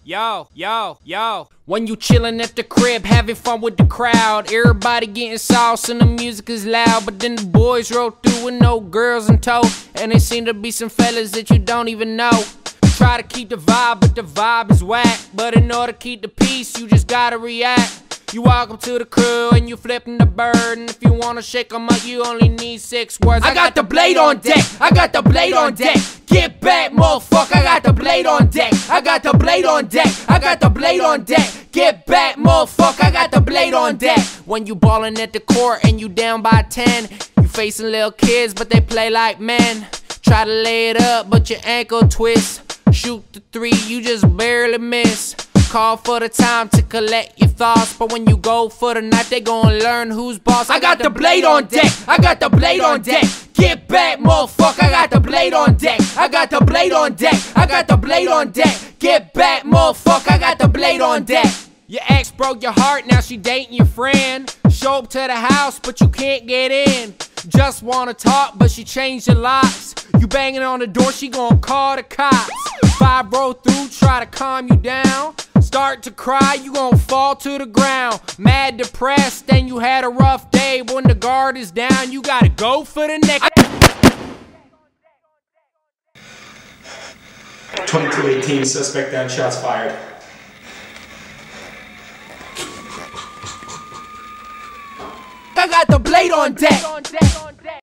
Yo. When you chillin' at the crib, having fun with the crowd, everybody getting sauce and the music is loud. But then the boys roll through with no girls in tow, and there seem to be some fellas that you don't even know. Try to keep the vibe, but the vibe is whack. But in order to keep the peace, you just gotta react. You walk up to the crew and you flipping the bird, and if you wanna shake 'em up, you only need 6 words. I got the blade on deck, I got the blade on deck. Get back, motherfucker, I got the blade on deck. I got the blade on deck, I got the blade on deck. Get back, motherfucker, I got the blade on deck. When you ballin' at the court and you down by 10, you facing little kids, but they play like men. Try to lay it up, but your ankle twist. Shoot the 3, you just barely miss. Call for the time to collect your thoughts, but when you go for the night, they gon' learn who's boss. I got the blade on deck, I got the blade on deck. Get back, motherfucker, I got the blade on deck. I got the blade on deck, I got the blade on deck. Get back, motherfucker, I got the blade on deck. Your ex broke your heart, now she dating your friend. Show up to the house, but you can't get in. Just wanna talk, but she changed your locks. You banging on the door, she gon' call the cops. 5 roll through, try to calm you down. Start to cry, you gon' fall to the ground. Mad depressed, and you had a rough day. When the guard is down, you gotta go for the next. 22-18, suspect down, shots fired. I got the blade on deck.